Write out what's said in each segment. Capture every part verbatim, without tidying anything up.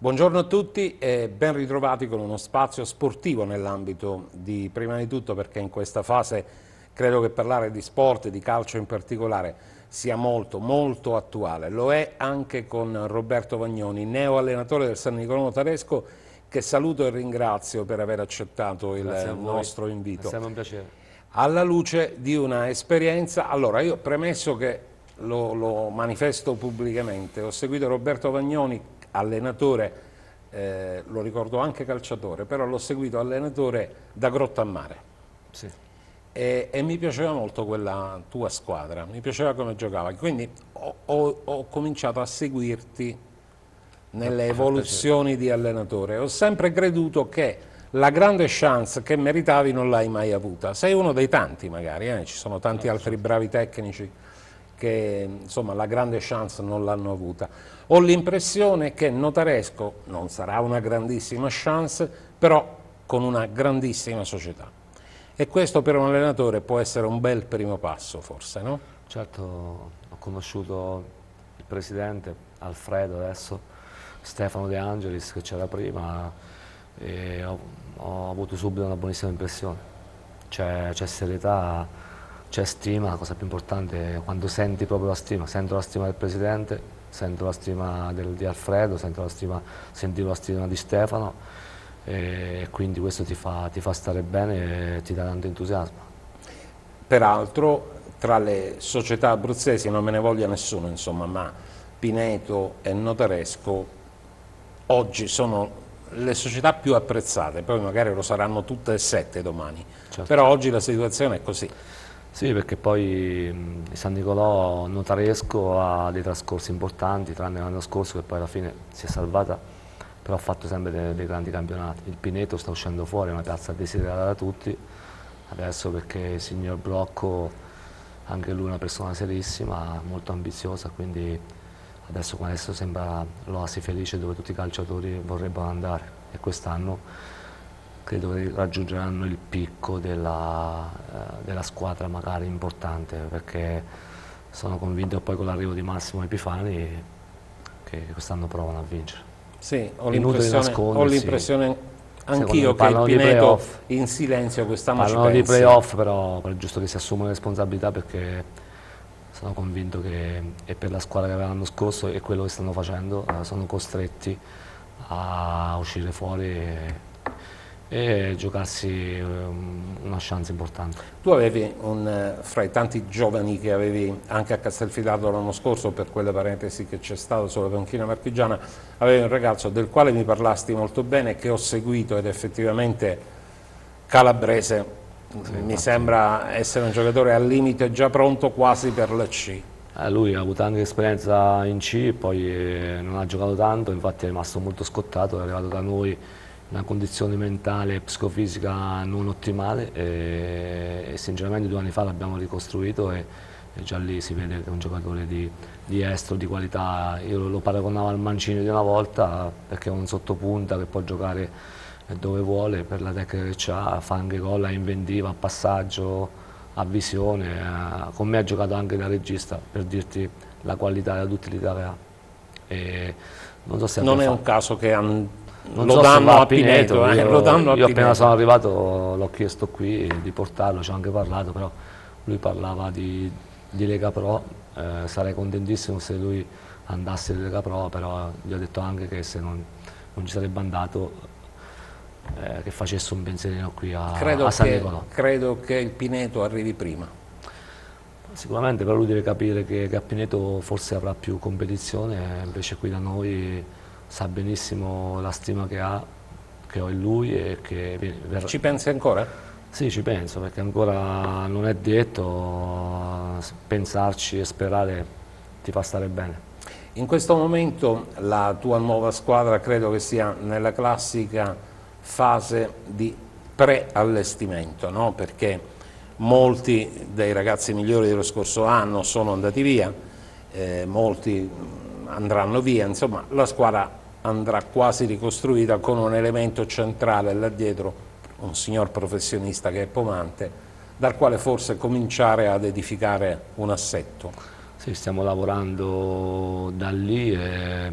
Buongiorno a tutti e ben ritrovati con uno spazio sportivo nell'ambito di, prima di tutto perché in questa fase credo che parlare di sport, di calcio in particolare, sia molto molto attuale. Lo è anche con Roberto Vagnoni, neo allenatore del San Nicolò Taresco, che saluto e ringrazio per aver accettato il nostro invito. È sempre un piacere. Alla luce di una esperienza, allora io premesso che lo, lo manifesto pubblicamente, ho seguito Roberto Vagnoni, allenatore, eh, lo ricordo anche calciatore, però l'ho seguito allenatore da Grottammare. Sì. E, e mi piaceva molto quella tua squadra, mi piaceva come giocavi, quindi ho, ho, ho cominciato a seguirti nelle evoluzioni di allenatore. Ho sempre creduto che la grande chance che meritavi non l'hai mai avuta. Sei uno dei tanti magari, eh? Ci sono tanti altri bravi tecnici che insomma la grande chance non l'hanno avuta. Ho l'impressione che Notaresco non sarà una grandissima chance, però con una grandissima società. E questo per un allenatore può essere un bel primo passo, forse, no? Certo, ho conosciuto il presidente, Alfredo adesso, Stefano De Angelis che c'era prima e ho, ho avuto subito una buonissima impressione. C'è serietà, c'è stima, la cosa più importante è quando senti proprio la stima, sento la stima del presidente, sento la stima del, di Alfredo, sento la stima, sentivo la stima di Stefano e quindi questo ti fa, ti fa stare bene e ti dà tanto entusiasmo. Peraltro tra le società abruzzesi non me ne voglia nessuno, insomma, ma Pineto e Notaresco oggi sono le società più apprezzate, poi magari lo saranno tutte e sette domani, certo. Però oggi la situazione è così. Sì, perché poi mh, San Nicolò Notaresco ha dei trascorsi importanti, tranne l'anno scorso che poi alla fine si è salvata, però ha fatto sempre dei, dei grandi campionati. Il Pineto sta uscendo fuori, è una piazza desiderata da tutti, adesso perché il signor Brocco, anche lui è una persona serissima, molto ambiziosa, quindi adesso, adesso sembra l'oasi felice dove tutti i calciatori vorrebbero andare e quest'anno credo che raggiungeranno il picco della, eh, della squadra magari importante, perché sono convinto poi con l'arrivo di Massimo Epifani che quest'anno provano a vincere. Sì, ho l'impressione anch'io che il Pineto in silenzio quest'anno ci pensi. Parlano di playoff, però è giusto che si assumano responsabilità perché sono convinto che e per la squadra che aveva l'anno scorso e quello che stanno facendo eh, sono costretti a uscire fuori e, e giocarsi um, una chance importante. Tu avevi, un, fra i tanti giovani che avevi anche a Castelfidardo l'anno scorso, per quelle parentesi che c'è stato sulla panchina marchigiana, avevi un ragazzo del quale mi parlasti molto bene, che ho seguito ed effettivamente calabrese, sì, mi infatti. Sembra essere un giocatore al limite già pronto quasi per la C. Eh, lui ha avuto anche esperienza in C, poi eh, non ha giocato tanto, infatti è rimasto molto scottato, è arrivato da noi in una condizione mentale e psicofisica non ottimale e, e sinceramente due anni fa l'abbiamo ricostruito e, e già lì si vede che è un giocatore di, di estro, di qualità. Io lo, lo paragonavo al Mancini di una volta perché è un sottopunta che può giocare dove vuole per la tecnica che ha, fa anche gol a inventiva, a passaggio, a visione. Eh, con me ha giocato anche da regista per dirti la qualità e la duttilità che ha. E non so se non è fatto. un caso che han... Non lo, so danno a a Pineto, Pineto, eh, io, lo danno a io Pineto. Appena sono arrivato l'ho chiesto qui di portarlo, ci ho anche parlato, però lui parlava di, di Lega Pro, eh, sarei contentissimo se lui andasse in Lega Pro, però gli ho detto anche che se non, non ci sarebbe andato eh, che facesse un pensierino qui a, credo a San che, Nicolò. Credo che il Pineto arrivi prima. Sicuramente, però lui deve capire che, che a Pineto forse avrà più competizione, invece qui da noi sa benissimo la stima che ha, che ho in lui e che verrà. Ci pensi ancora? Sì, ci penso, perché ancora non è detto, pensarci e sperare ti fa stare bene. In questo momento la tua nuova squadra credo che sia nella classica fase di pre-allestimento, no? Perché molti dei ragazzi migliori dello scorso anno sono andati via, eh, molti andranno via, insomma la squadra andrà quasi ricostruita con un elemento centrale là dietro, un signor professionista che è Pomante, dal quale forse cominciare ad edificare un assetto. Sì, stiamo lavorando da lì e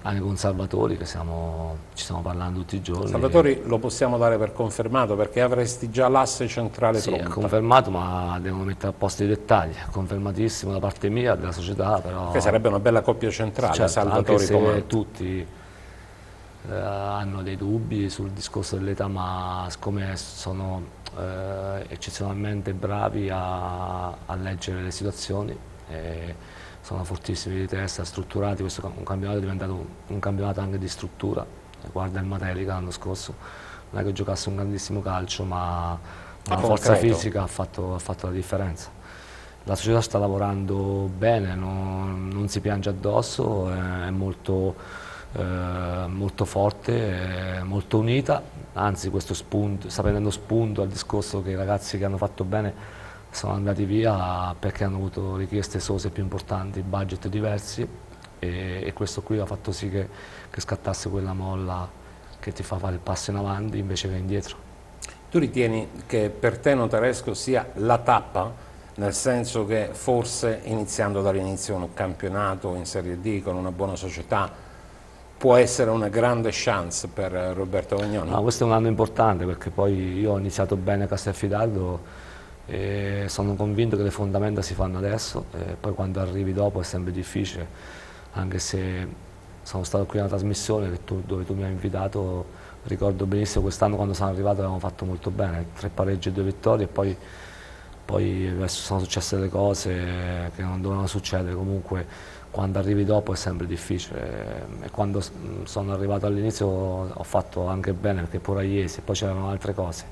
anche con Salvatori, che siamo, ci stiamo parlando tutti i giorni. Salvatori lo possiamo dare per confermato, perché avresti già l'asse centrale sì, pronto. È confermato, ma devono mettere a posto i dettagli. È confermatissimo da parte mia, della società, però... Che sarebbe una bella coppia centrale, certo, Salvatori anche se comando. tutti eh, hanno dei dubbi sul discorso dell'età, ma siccome sono eh, eccezionalmente bravi a, a leggere le situazioni, e sono fortissimi di testa, strutturati, questo un campionato è diventato un, un campionato anche di struttura. Guarda il Materica l'anno scorso, non è che giocasse un grandissimo calcio, ma la forza fisica ha fatto, ha fatto la differenza. La società sta lavorando bene, non, non si piange addosso, è molto, eh, molto forte, è molto unita, anzi questo spunto, sta prendendo spunto al discorso che i ragazzi che hanno fatto bene sono andati via perché hanno avuto richieste esose più importanti, budget diversi, e, e questo qui ha fatto sì che, che scattasse quella molla che ti fa fare il passo in avanti invece che indietro. Tu ritieni che per te Notaresco sia la tappa? Nel senso che forse iniziando dall'inizio un campionato in Serie D con una buona società può essere una grande chance per Roberto Vagnoni? No, questo è un anno importante, perché poi io ho iniziato bene a Castelfidardo e sono convinto che le fondamenta si fanno adesso, e poi quando arrivi dopo è sempre difficile, anche se sono stato qui alla trasmissione che tu, dove tu mi hai invitato, ricordo benissimo quest'anno quando sono arrivato avevamo fatto molto bene, tre pareggi e due vittorie, e poi Poi adesso sono successe delle cose che non dovevano succedere, comunque quando arrivi dopo è sempre difficile, e quando sono arrivato all'inizio ho fatto anche bene perché pure ieri, poi c'erano altre cose,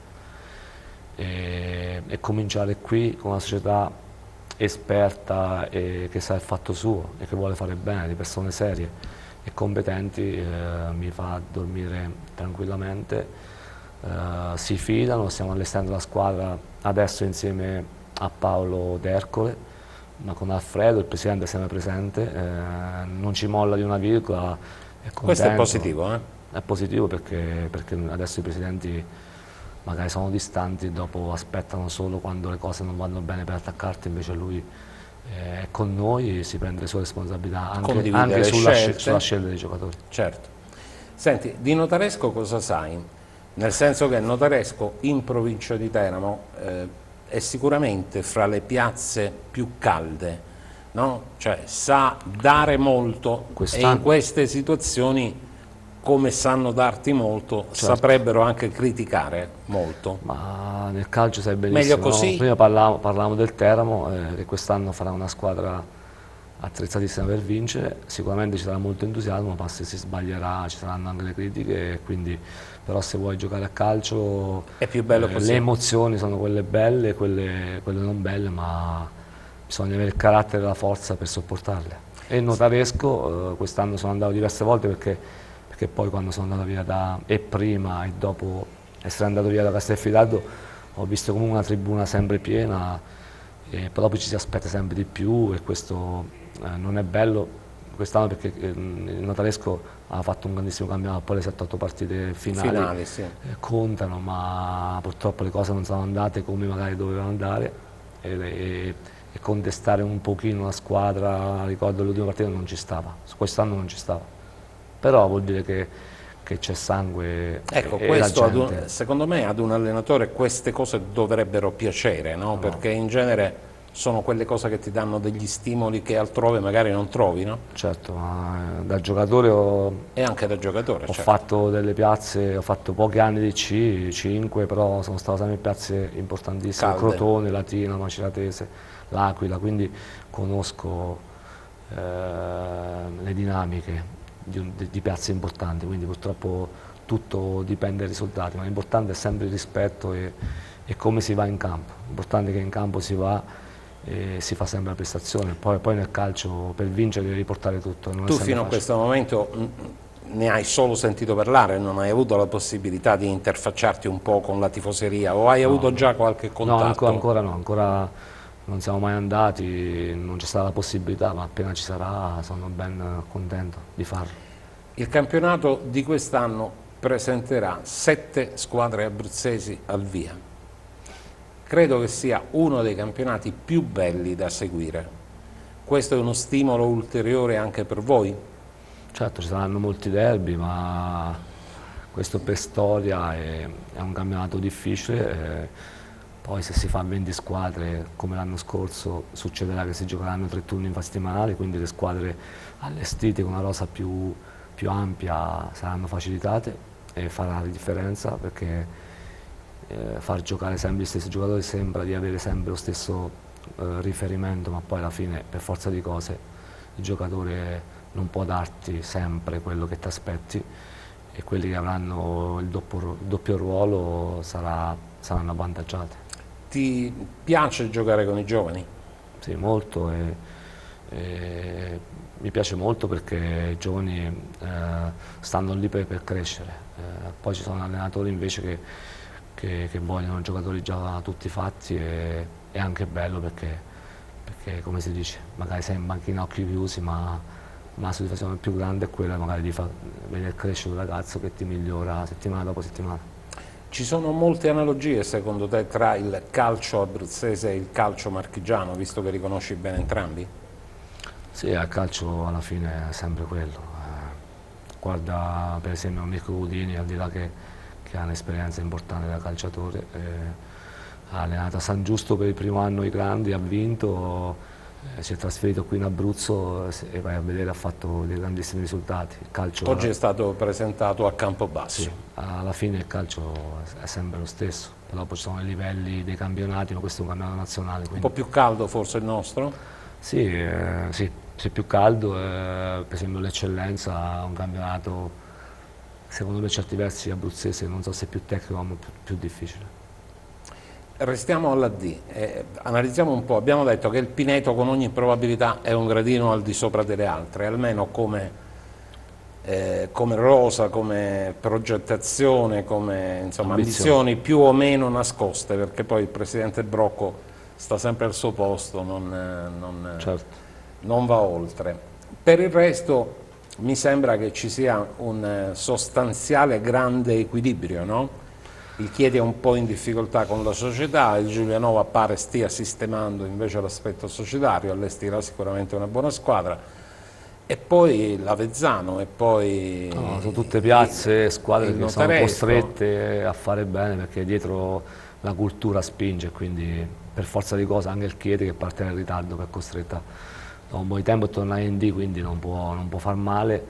e, e cominciare qui con una società esperta e che sa il fatto suo e che vuole fare bene, di persone serie e competenti, eh, mi fa dormire tranquillamente. Uh, si fidano, stiamo allestendo la squadra adesso insieme a Paolo D'Ercole, ma con Alfredo, il presidente, è sempre presente, uh, non ci molla di una virgola, è contento. Questo è positivo, eh? È positivo perché, perché adesso i presidenti magari sono distanti, dopo aspettano solo quando le cose non vanno bene per attaccarti, invece lui è con noi e si prende le sue responsabilità anche, anche sulla, sulla scelta dei giocatori. Certo. Senti, di Notaresco cosa sai? Nel senso che Notaresco in provincia di Teramo eh, è sicuramente fra le piazze più calde, no? Cioè sa dare molto e in queste situazioni, come sanno darti molto, certo, saprebbero anche criticare molto. Ma nel calcio sai benissimo, meglio così? No? Prima parlavamo, parlavamo del Teramo, eh, che quest'anno farà una squadra attrezzatissima per vincere, sicuramente ci sarà molto entusiasmo, ma se si sbaglierà ci saranno anche le critiche, quindi, però se vuoi giocare a calcio è più bello eh, così. Le emozioni sono quelle belle, quelle, quelle non belle, ma bisogna avere il carattere e la forza per sopportarle. E il Notaresco, eh, quest'anno sono andato diverse volte perché, perché poi quando sono andato via da, e prima e dopo essere andato via da Castelfidardo ho visto comunque una tribuna sempre piena, eh, però poi ci si aspetta sempre di più e questo Eh, non è bello quest'anno perché eh, il Notaresco ha fatto un grandissimo campionato, poi le sette otto partite finali, finali sì. eh, contano, ma purtroppo le cose non sono andate come magari dovevano andare, e, e, e contestare un pochino la squadra, ricordo l'ultima partita non ci stava, quest'anno non ci stava, però vuol dire che, che c'è sangue. Ecco, e, questo e ad un, secondo me ad un allenatore queste cose dovrebbero piacere, no? No. Perché in genere sono quelle cose che ti danno degli stimoli che altrove magari non trovi, no? Certo, ma da giocatore ho, e anche da giocatore, ho certo. fatto delle piazze, ho fatto pochi anni di C, cinque, però sono stato sempre in piazze importantissime, calde. Crotone, Latina, Maceratese, L'Aquila, quindi conosco eh, le dinamiche di, di, di piazze importanti, quindi purtroppo tutto dipende dai risultati, ma l'importante è sempre il rispetto e, e come si va in campo, l'importante è che in campo si va e si fa sempre la prestazione, poi, poi nel calcio per vincere devi riportare tutto. Non tu è fino facile. a questo momento ne hai solo sentito parlare, non hai avuto la possibilità di interfacciarti un po' con la tifoseria o hai no, avuto già qualche contatto? No, ancora no, ancora non siamo mai andati, non c'è stata la possibilità, ma appena ci sarà sono ben contento di farlo. Il campionato di quest'anno presenterà sette squadre abruzzesi al via. Credo che sia uno dei campionati più belli da seguire. Questo è uno stimolo ulteriore anche per voi? Certo, ci saranno molti derby, ma questo per storia è, è un campionato difficile. Eh, poi se si fa venti squadre come l'anno scorso succederà che si giocheranno tre turni infrasettimanali, quindi le squadre allestite con una rosa più, più ampia saranno facilitate e farà la differenza, perché eh, far giocare sempre gli stessi giocatori sembra di avere sempre lo stesso eh, riferimento, ma poi alla fine per forza di cose il giocatore non può darti sempre quello che ti aspetti, e quelli che avranno il doppio, il doppio ruolo sarà, saranno avvantaggiati. Ti piace giocare con i giovani? Sì, molto, e, e mi piace molto perché i giovani eh, stanno lì per, per crescere. Eh, poi ci sono allenatori invece che, che, che vogliono giocatori già tutti fatti, e è anche bello perché, perché come si dice, magari sei in banchina a occhi chiusi, ma ma la soddisfazione più grande è quella magari di far vedere crescere un ragazzo che ti migliora settimana dopo settimana. Ci sono molte analogie secondo te tra il calcio abruzzese e il calcio marchigiano, visto che riconosci bene entrambi? Sì, al calcio alla fine è sempre quello. Eh, guarda per esempio Mirko Cudini, al di là che, che ha un'esperienza importante da calciatore, eh, ha allenato a San Giusto per il primo anno i grandi, ha vinto. Eh, si è trasferito qui in Abruzzo e vai a vedere, ha fatto dei grandissimi risultati. Il calcio Oggi è stato presentato a Campobasso. Sì, alla fine il calcio è sempre lo stesso, però poi ci sono i livelli dei campionati, ma questo è un campionato nazionale. Quindi... Un po' più caldo forse il nostro? Sì, eh, sì, sì, più caldo, eh, per esempio l'Eccellenza è un campionato, secondo me certi versi abruzzese, non so se è più tecnico ma più, più difficile. Restiamo alla D, eh, analizziamo un po', abbiamo detto che il Pineto con ogni probabilità è un gradino al di sopra delle altre, almeno come, eh, come rosa, come progettazione, come insomma, ambizioni più o meno nascoste, perché poi il presidente Brocco sta sempre al suo posto, non, non, Certo. non va oltre. Per il resto mi sembra che ci sia un sostanziale grande equilibrio, no? Il Chieti è un po' in difficoltà con la società, il Giulianova pare stia sistemando invece l'aspetto societario, allestirà sicuramente una buona squadra, e poi l'Avezzano, e poi... No, sono tutte piazze, il, squadre il che sono costrette a fare bene perché dietro la cultura spinge, quindi per forza di cosa anche il Chieti, che parte in ritardo, che è costretta da un po' di tempo a tornare in D, quindi non può, non può far male.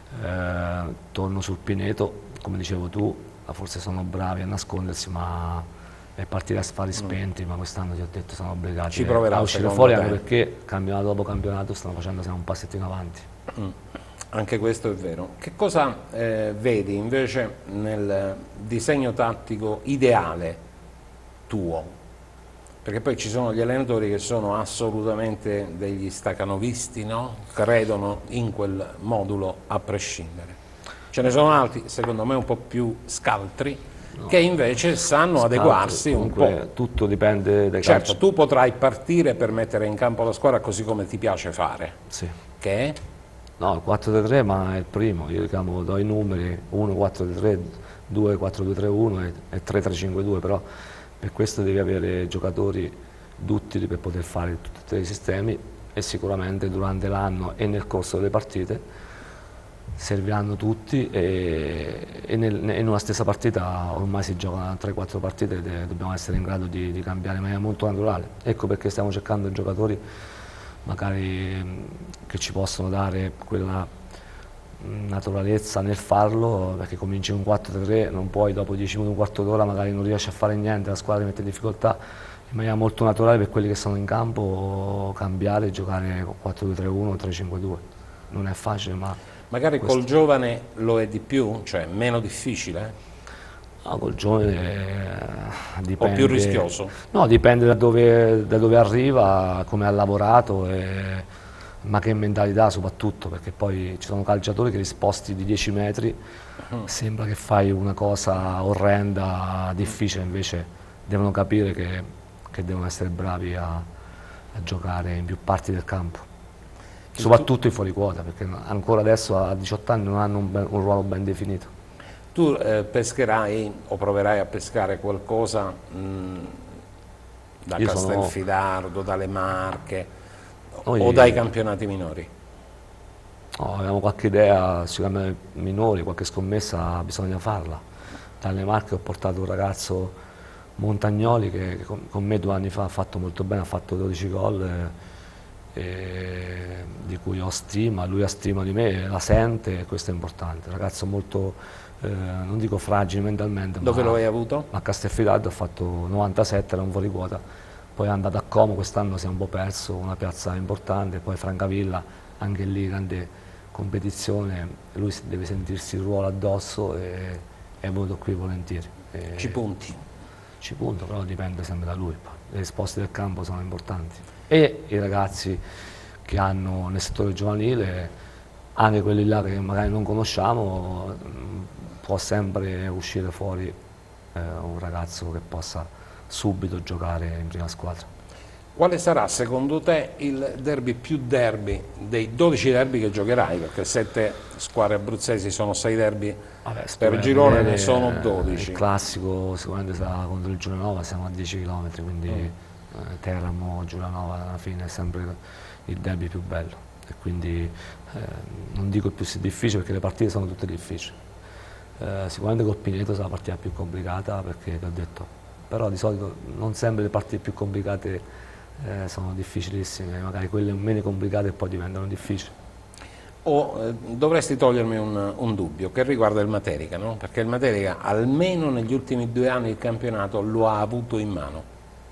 Eh, torno sul Pineto, come dicevo tu, forse sono bravi a nascondersi, ma è partire a sfari spenti, mm. ma quest'anno ti ho detto sono obbligati Ci proverà, a uscire fuori, te. Anche perché campionato dopo campionato stanno facendo sempre un passettino avanti. Mm. Anche questo è vero. Che cosa eh, vedi invece nel disegno tattico ideale tuo? Perché poi ci sono gli allenatori che sono assolutamente degli stacanovisti, no? Credono in quel modulo a prescindere. Ce ne sono altri, secondo me, un po' più scaltri, no, che invece sanno scaltri, adeguarsi un po'. Tutto dipende dai Certo, calci. tu potrai partire per mettere in campo la squadra così come ti piace fare. Sì. Che è? No, il quattro tre tre, ma è il primo. Io chiamo, do i numeri uno quattro tre, due quattro due tre uno e tre tre cinque due, però per questo devi avere giocatori duttili per poter fare tutti i sistemi, e sicuramente durante l'anno e nel corso delle partite serviranno tutti, e, e nel, in una stessa partita ormai si giocano tre quattro partite ed è, dobbiamo essere in grado di, di cambiare in maniera molto naturale. Ecco perché stiamo cercando giocatori magari che ci possono dare quella naturalezza nel farlo, perché cominci un quattro tre tre, non puoi dopo dieci minuti, un quarto d'ora magari non riesci a fare niente, la squadra ti mette in difficoltà, in maniera molto naturale per quelli che sono in campo cambiare e giocare con quattro due tre uno o tre cinque due. Non è facile, ma... Magari questo... col giovane lo è di più, cioè meno difficile? No, col giovane eh, dipende... O più rischioso? No, dipende da dove, da dove arriva, come ha lavorato, e... ma che mentalità soprattutto, perché poi ci sono calciatori che li sposti di dieci metri, uh-huh. sembra che fai una cosa orrenda, difficile, invece devono capire che, che devono essere bravi a, a giocare in più parti del campo. Soprattutto i fuori quota, perché ancora adesso a diciotto anni non hanno un, ben, un ruolo ben definito. Tu eh, pescherai o proverai a pescare qualcosa mh, da Io Castelfidardo, sono... dalle Marche, Noi... o dai campionati minori? No, avevamo qualche idea sui campioni minori, qualche scommessa bisogna farla. Dalle Marche ho portato un ragazzo Montagnoli che, che con, con me due anni fa ha fatto molto bene, ha fatto dodici gol, eh, eh, di cui ho stima, lui ha stima di me, la sente e questo è importante. Un ragazzo molto, eh, non dico fragile mentalmente, Dove ma lo hai avuto? a Castelfidardo ha fatto novantasette, era un fuori quota, poi è andato a Como, quest'anno si è un po' perso, una piazza importante, poi Francavilla, anche lì grande competizione, lui deve sentirsi il ruolo addosso e è venuto qui volentieri. E Ci punti. ci punto, però dipende sempre da lui. Le risposte del campo sono importanti. E i ragazzi che hanno nel settore giovanile, anche quelli là che magari non conosciamo, può sempre uscire fuori eh, un ragazzo che possa subito giocare in prima squadra. Quale sarà secondo te il derby più derby dei dodici derby che giocherai? Perché sette squadre abruzzesi sono sei derby, Vabbè, per girone ne sono dodici. Il classico sicuramente sarà contro il Giulianova, siamo a dieci chilometri, quindi mm. eh, Teramo, Giulianova alla fine è sempre il derby più bello. E quindi eh, non dico il più difficile perché le partite sono tutte difficili. Eh, sicuramente col Pineto sarà la partita più complicata perché, ti ho detto, però di solito non sempre le partite più complicate Eh, sono difficilissime, magari quelle meno complicate poi diventano difficili. O eh, dovresti togliermi un, un dubbio che riguarda il Materica, no? Perché il Materica almeno negli ultimi due anni il campionato lo ha avuto in mano.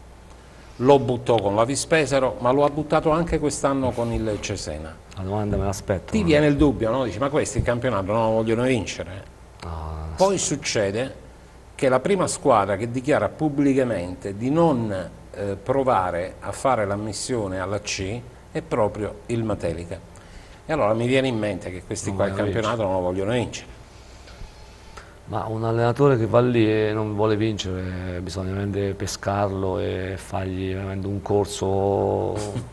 Lo buttò con la Vispesaro, ma lo ha buttato anche quest'anno con il Cesena. La domanda me l'aspetto. Ti viene il dubbio, no? Dici, ma questi il campionato non lo vogliono vincere? No, Poi succede che la prima squadra che dichiara pubblicamente di non Eh, provare a fare l'ammissione alla C è proprio il Matelica. E allora mi viene in mente che questi non qua il campionato vincere. non lo vogliono vincere. Ma un allenatore che va lì e non vuole vincere bisogna veramente pescarlo e fargli veramente un corso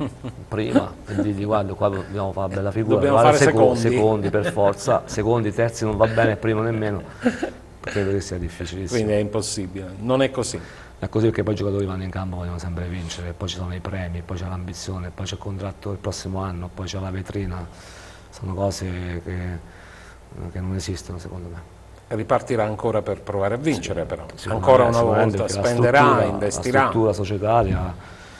prima e dirgli guarda qua dobbiamo fare una bella figura, Dobbiamo guarda, fare secondi. secondi. secondi per forza, secondi, terzi non va bene, primo nemmeno, credo che sia difficilissimo. Quindi è impossibile, non è così. È così perché poi i giocatori vanno in campo, vogliono sempre vincere, poi ci sono i premi, poi c'è l'ambizione, poi c'è il contratto del prossimo anno, poi c'è la vetrina, sono cose che, che non esistono secondo me. Ripartirà ancora per provare a vincere, sì, però sì, ancora una volta spenderà, la investirà. La struttura societaria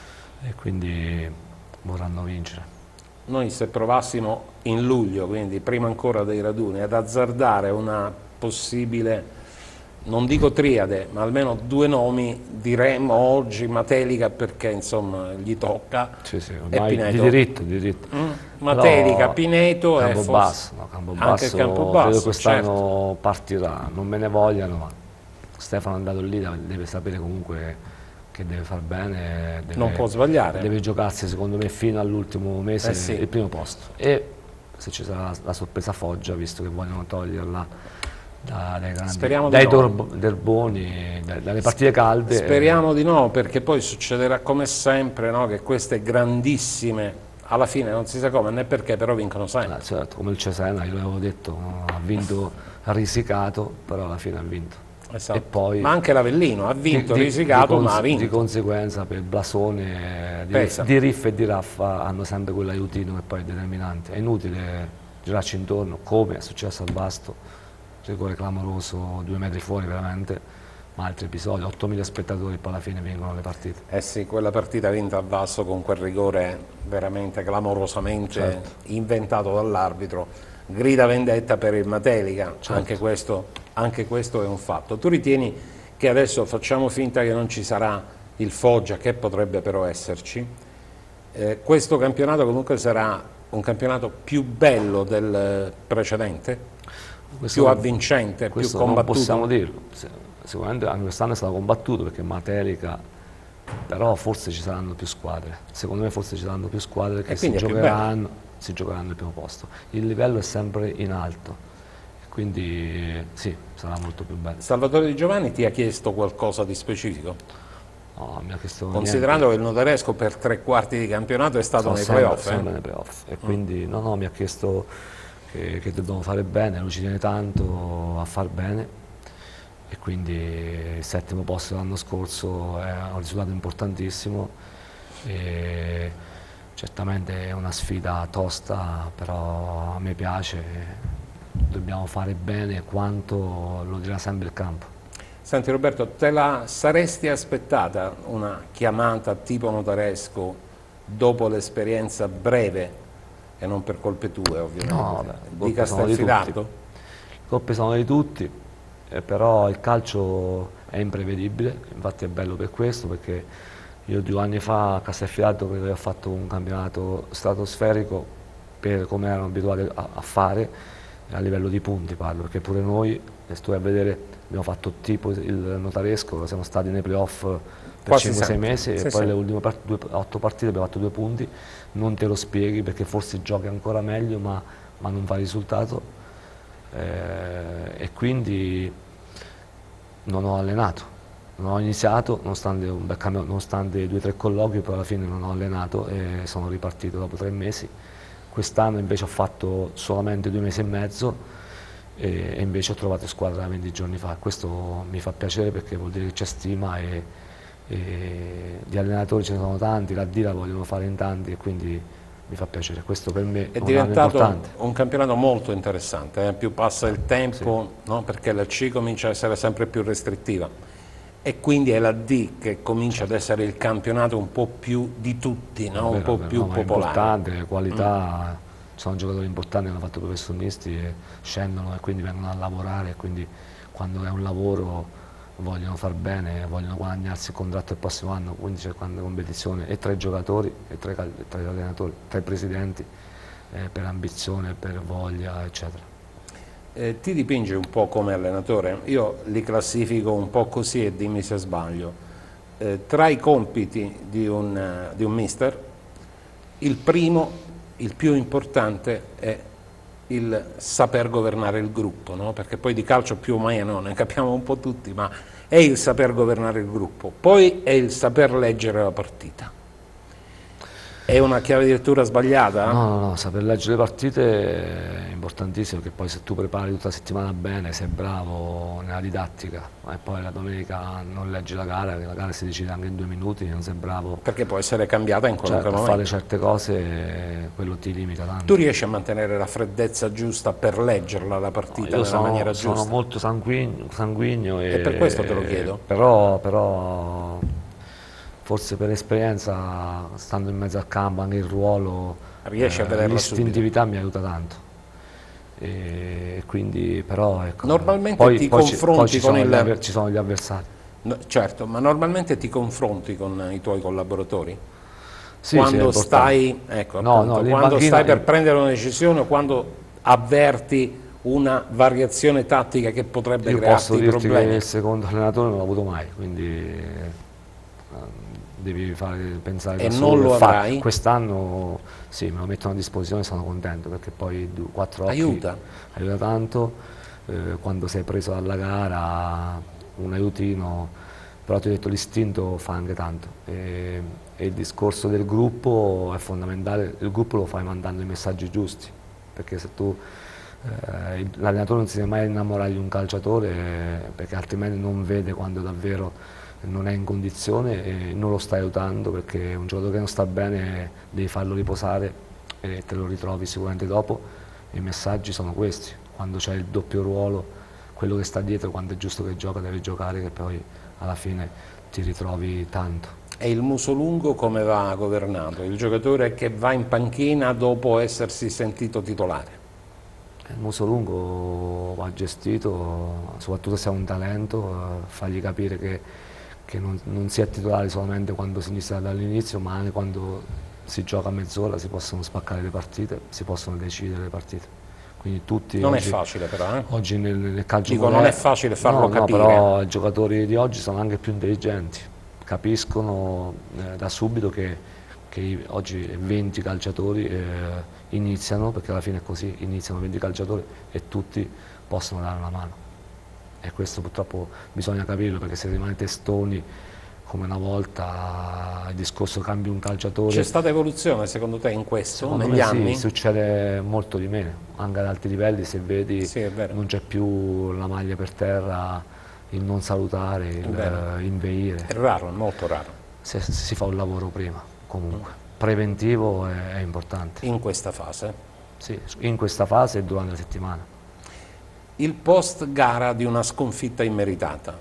e quindi vorranno vincere. Noi se provassimo in luglio, quindi prima ancora dei raduni, ad azzardare una possibile, non dico triade, ma almeno due nomi, diremmo oggi Matelica perché insomma gli tocca, sì, sì, e Pineto. Di diritto, di diritto. Mm? Matelica, Però, Pineto e forse Campobasso, no, Campobasso, anche il Campobasso, credo quest'anno certo. partirà, non me ne vogliano, ma Stefano è andato lì, deve sapere comunque che deve far bene, deve, non può sbagliare. Deve giocarsi secondo me fino all'ultimo mese eh sì. il primo posto. E se ci sarà la, la sorpresa Foggia, visto che vogliono toglierla Da, dai, grandi, dai no. derboni, dai, dalle partite calde. Speriamo eh. di no, perché poi succederà come sempre, no, che queste grandissime, alla fine non si sa come né perché, però vincono sempre. Ah, certo, come il Cesena, io l'avevo detto, no? Ha vinto risicato, però alla fine ha vinto. Esatto. E poi, ma anche l'Avellino ha vinto di, risicato, di ma ha vinto. Di conseguenza per il blasone di, di Riff e di Raffa hanno sempre quell'aiutino che poi è determinante. È inutile girarci intorno, come è successo al Basto. Rigore clamoroso, due metri fuori veramente, ma altri episodi, ottomila spettatori poi alla fine vincono le partite. Eh sì, quella partita vinta a Vasto con quel rigore veramente clamorosamente certo. inventato dall'arbitro, grida vendetta per il Matelica, certo. anche, questo, anche questo è un fatto. Tu ritieni che adesso facciamo finta che non ci sarà il Foggia, che potrebbe però esserci, eh, questo campionato comunque sarà un campionato più bello del precedente? Questo più non, avvincente, più combattuto? Non possiamo dirlo, sicuramente anche quest'anno è stato combattuto perché Matelica, però forse ci saranno più squadre, secondo me forse ci saranno più squadre che si giocheranno, si giocheranno il primo posto, il livello è sempre in alto, quindi sì, sarà molto più bello. Salvatore Di Giovanni ti ha chiesto qualcosa di specifico? No, mi ha chiesto considerando niente. che il Notaresco per tre quarti di campionato è stato sono nei sempre, playoff, sempre eh? nei playoff e mm. quindi no, no, mi ha chiesto che, che dobbiamo fare bene, lui ci tiene tanto a far bene e quindi il settimo posto dell'anno scorso è un risultato importantissimo e certamente è una sfida tosta, però a me piace, dobbiamo fare bene quanto lo dirà sempre il campo. Senti Roberto, te la saresti aspettata una chiamata tipo Notaresco dopo l'esperienza breve, e non per colpe tue ovviamente, No, vabbè, di Castelfidardo? Le colpe sono di tutti, eh, però il calcio è imprevedibile, infatti è bello per questo, perché io due anni fa a Castelfidardo credo che ho fatto un campionato stratosferico per come erano abituati a, a fare, a livello di punti parlo, perché pure noi, se tu vai a vedere, abbiamo fatto tipo il Notaresco, siamo stati nei playoff per cinque sei mesi sì, e poi sì. Le ultime part due, otto partite abbiamo fatto due punti, non te lo spieghi perché forse giochi ancora meglio ma, ma non fa risultato, eh, e quindi non ho allenato. Non ho iniziato, nonostante, un bel cambio, nonostante due o tre colloqui, poi alla fine non ho allenato e sono ripartito dopo tre mesi. Quest'anno invece ho fatto solamente due mesi e mezzo e, e invece ho trovato squadra venti giorni fa. Questo mi fa piacere perché vuol dire che c'è stima e, e di allenatori ce ne sono tanti, la D la vogliono fare in tanti e quindi mi fa piacere. Questo per me è, è diventato importante. Un campionato molto interessante, eh? Più passa il tempo, sì. No? Perché la C comincia a essere sempre più restrittiva. E quindi è la D che comincia ad essere il campionato un po' più di tutti, no? Un po' più no, popolare. È importante, qualità, mm. Sono giocatori importanti, hanno fatto professionisti e scendono e quindi vengono a lavorare e quindi quando è un lavoro vogliono far bene, vogliono guadagnarsi il contratto il prossimo anno, quindi c'è grande competizione e tra i giocatori e tra i, tra gli allenatori, tra i presidenti, eh, per ambizione, per voglia, eccetera. Eh, ti dipinge un po' come allenatore, io li classifico un po' così e dimmi se sbaglio, eh, tra i compiti di un, uh, di un mister, il primo, il più importante è il saper governare il gruppo, no? Perché poi di calcio più o meno ne capiamo un po' tutti, ma è il saper governare il gruppo, poi è il saper leggere la partita. È una chiave di lettura sbagliata? No, no, no, saper leggere le partite è importantissimo perché poi se tu prepari tutta la settimana bene, sei bravo nella didattica e poi la domenica non leggi la gara, che la gara si decide anche in due minuti, non sei bravo. Perché può essere cambiata in qualunque certo, momento. A fare certe cose quello ti limita tanto. Tu riesci a mantenere la freddezza giusta per leggerla la partita no, nella sono, maniera giusta? Sono molto sanguigno, sanguigno e, e per questo te lo chiedo. Però, però forse per esperienza, stando in mezzo al campo, anche il ruolo, riesci a vederla l'istintività subito. Mi aiuta tanto. E quindi, però, ecco, normalmente poi, ti poi confronti ci, con poi il... Gli, ci sono gli avversari. No, certo, ma normalmente ti confronti con i tuoi collaboratori? Sì, quando sì, stai, ecco, no, appunto, no, quando banchina, stai per prendere una decisione o quando avverti una variazione tattica che potrebbe io crearti posso dirti problemi? Che il secondo allenatore non l'ho avuto mai, quindi devi fare, pensare e da non solo. lo avrai? Quest'anno sì, me lo mettono a disposizione e sono contento perché poi quattro occhi aiuta, aiuta tanto, eh, quando sei preso dalla gara un aiutino, però ti ho detto l'istinto fa anche tanto e, e il discorso del gruppo è fondamentale, il gruppo lo fai mandando i messaggi giusti, perché se tu eh, l'allenatore non si deve mai innamorare di un calciatore eh, perché altrimenti non vede quando davvero non è in condizione e non lo stai aiutando, perché un giocatore che non sta bene devi farlo riposare e te lo ritrovi sicuramente dopo. I messaggi sono questi, quando c'è il doppio ruolo, quello che sta dietro quando è giusto che gioca deve giocare, che poi alla fine ti ritrovi tanto. E il musolungo come va governato? Il giocatore che va in panchina dopo essersi sentito titolare? Il musolungo va gestito, soprattutto se ha un talento, fargli capire che che non, non si è titolare solamente quando si inizia dall'inizio, ma anche quando si gioca a mezz'ora, si possono spaccare le partite, si possono decidere le partite. Quindi tutti non oggi, è facile però, eh? Oggi nel, nel calcio Dico, moderno, non è facile farlo no, capire. No, però i giocatori di oggi sono anche più intelligenti, capiscono eh, da subito che, che oggi venti calciatori eh, iniziano, perché alla fine è così, iniziano venti calciatori e tutti possono dare una mano. E questo purtroppo bisogna capirlo, perché se rimane testoni come una volta, il discorso cambia un calciatore. C'è stata evoluzione secondo te in questo, secondo negli me anni? Sì, succede molto di meno, anche ad alti livelli, se vedi sì, non c'è più la maglia per terra, il non salutare, il inveire. È raro, è molto raro. Se, se si fa un lavoro prima, comunque. preventivo è, è importante. In questa fase? Sì, in questa fase e durante la settimana. Il post gara di una sconfitta immeritata,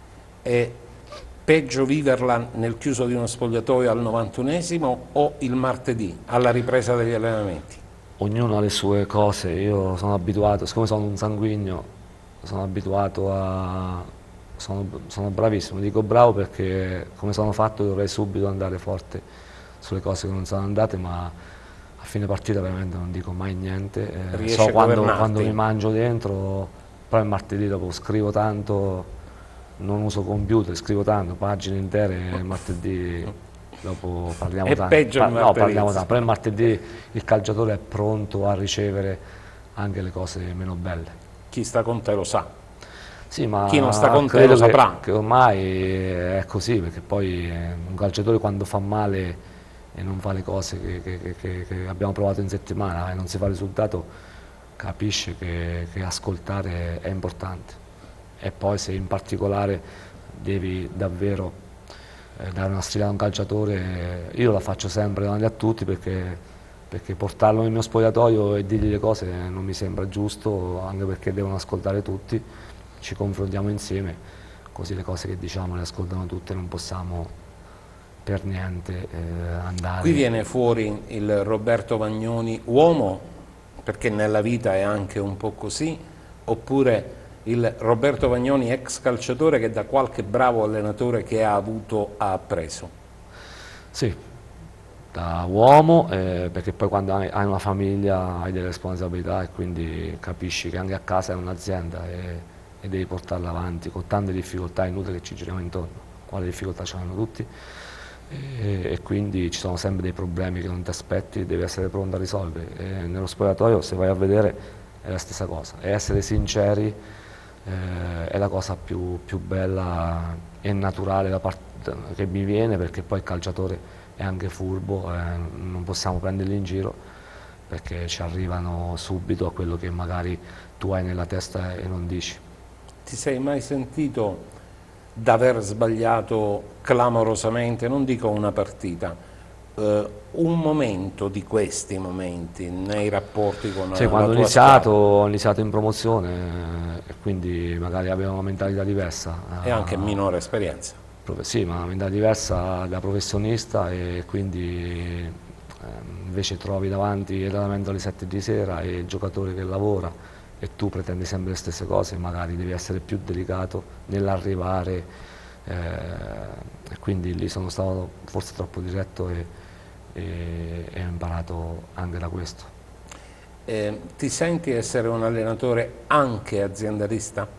è peggio viverla nel chiuso di uno spogliatoio al novantunesimo o il martedì alla ripresa degli allenamenti? Ognuno ha le sue cose, io sono abituato, siccome sono un sanguigno, sono abituato a... sono, sono bravissimo, dico bravo perché come sono fatto dovrei subito andare forte sulle cose che non sono andate, ma a fine partita veramente non dico mai niente, eh, so quando, quando mi mangio dentro, però il martedì dopo scrivo tanto, non uso computer, scrivo tanto, pagine intere, il martedì dopo parliamo è tanto. Peggio il pa no, parliamo tanto, però il martedì martedì il calciatore è pronto a ricevere anche le cose meno belle. Chi sta con te lo sa. Sì, ma chi non sta con te credo lo che, saprà. che ormai è così, perché poi un calciatore quando fa male e non fa le cose che, che, che, che abbiamo provato in settimana e non si fa il risultato, capisce che, che ascoltare è importante. E poi se in particolare devi davvero eh, dare una sfida a un calciatore, io la faccio sempre davanti a tutti perché, perché portarlo nel mio spogliatoio e dirgli le cose non mi sembra giusto, anche perché devono ascoltare tutti, ci confrontiamo insieme, così le cose che diciamo le ascoltano tutte, non possiamo per niente eh, andare... Qui viene fuori il Roberto Vagnoni uomo, perché nella vita è anche un po' così, oppure il Roberto Vagnoni ex calciatore che da qualche bravo allenatore che ha avuto ha appreso? Sì, da uomo, eh, perché poi quando hai, hai una famiglia hai delle responsabilità e quindi capisci che anche a casa è un'azienda e, e devi portarla avanti con tante difficoltà, è inutile che ci giriamo intorno, quale difficoltà ce l'hanno tutti e, e quindi ci sono sempre dei problemi che non ti aspetti e devi essere pronto a risolvere. E nello spogliatoio, se vai a vedere, è la stessa cosa, e essere sinceri eh, è la cosa più, più bella e naturale da parte, che mi viene, perché poi il calciatore è anche furbo, eh, non possiamo prenderli in giro perché ci arrivano subito a quello che magari tu hai nella testa e non dici. Ti sei mai sentito d'aver sbagliato clamorosamente, non dico una partita, eh, un momento di questi momenti nei rapporti con sì, la quando tua ho iniziato, squadra? ho iniziato in promozione e quindi magari avevo una mentalità diversa. E anche minore esperienza. Sì, ma una mentalità diversa da professionista e quindi eh, invece trovi davanti l'allenamento alle sette di sera e il giocatore che lavora e tu pretendi sempre le stesse cose, magari devi essere più delicato nell'arrivare eh, e quindi lì sono stato forse troppo diretto e, e, e ho imparato anche da questo. Eh, ti senti essere un allenatore anche aziendalista?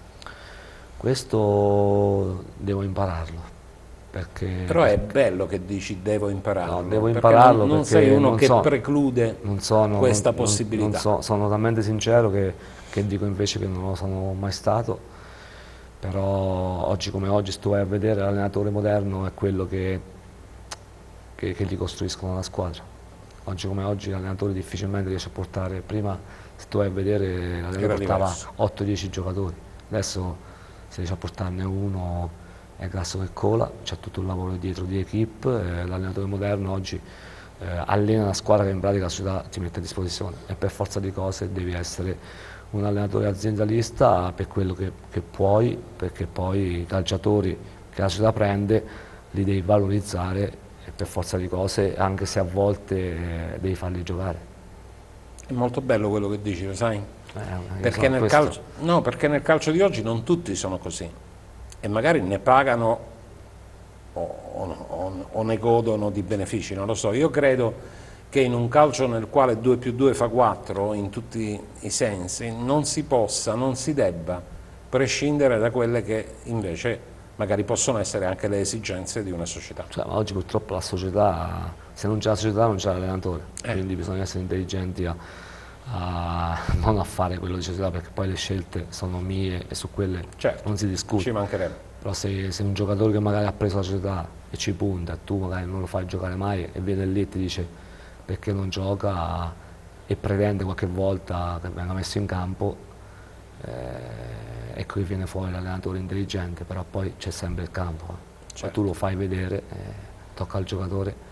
Questo devo impararlo, perché... Però è bello che dici devo impararlo, no, devo perché impararlo non, non perché sei uno non che so, preclude non sono, questa non, possibilità. Non so, sono talmente sincero che, che dico invece che non lo sono mai stato, però oggi come oggi, se tu vai a vedere, l'allenatore moderno è quello che, che, che gli costruiscono la squadra. Oggi come oggi l'allenatore difficilmente riesce a portare, prima se tu vai a vedere l'allenatore portava otto dieci giocatori, adesso se riesce a portarne uno è grasso che cola, c'è tutto un lavoro dietro di equipe, eh, l'allenatore moderno oggi eh, allena la squadra che in pratica la società ti mette a disposizione e per forza di cose devi essere un allenatore aziendalista per quello che, che puoi, perché poi i calciatori che la società prende li devi valorizzare e per forza di cose, anche se a volte eh, devi farli giocare. È molto bello quello che dici, lo sai? Eh, perché, nel calcio, no, perché nel calcio di oggi non tutti sono così e magari ne pagano o, o, o ne godono di benefici, non lo so. Io credo che in un calcio nel quale due più due fa quattro in tutti i sensi non si possa, non si debba prescindere da quelle che invece magari possono essere anche le esigenze di una società. Cioè, ma oggi purtroppo la società, se non c'è la società non c'è l'allenatore, eh. quindi bisogna essere intelligenti a, a non a fare quello di società, perché poi le scelte sono mie e su quelle certo, non si discute. Ci mancherebbe. Però se, se un giocatore che magari ha preso la società e ci punta e tu magari non lo fai giocare mai e viene lì e ti dice perché non gioca e pretende qualche volta che venga messo in campo, eh, ecco che viene fuori l'allenatore intelligente, però poi c'è sempre il campo, eh. Certo. Poi tu lo fai vedere, eh, tocca al giocatore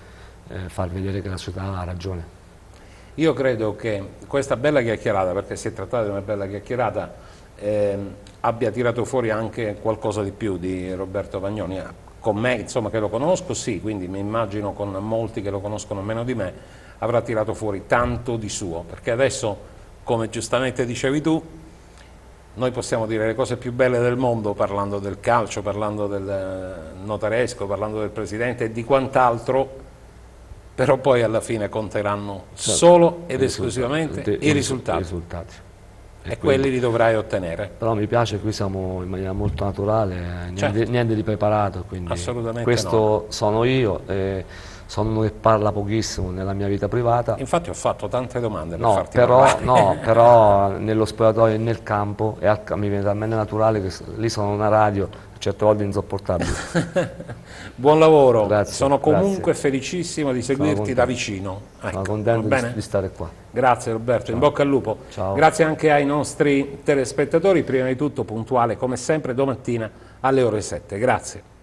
eh, far vedere che la società ha ragione. Io credo che questa bella chiacchierata, perché si è trattata di una bella chiacchierata, ehm, abbia tirato fuori anche qualcosa di più di Roberto Vagnoni. Con me, insomma, che lo conosco, sì, quindi mi immagino con molti che lo conoscono meno di me, avrà tirato fuori tanto di suo, perché adesso, come giustamente dicevi tu, noi possiamo dire le cose più belle del mondo parlando del calcio, parlando del notaresco, parlando del presidente e di quant'altro, però poi alla fine conteranno solo ed esclusivamente i risultati, i risultati. E, e quelli li dovrai ottenere. Però mi piace, qui siamo in maniera molto naturale, niente, certo. niente di preparato, quindi assolutamente questo no. Sono io, e sono uno che parla pochissimo nella mia vita privata. Infatti ho fatto tante domande per no, farti però, parlare. No, però nello spogliatoio e nel campo e al, mi viene talmente naturale che lì sono una radio, certe volte insopportabile. Buon lavoro, grazie, sono comunque grazie. felicissimo di seguirti da vicino. Ecco, sono contento di, di stare qua. Grazie Roberto, ciao. In bocca al lupo. Ciao. Grazie anche ai nostri telespettatori, prima di tutto puntuale come sempre domattina alle ore sette. Grazie.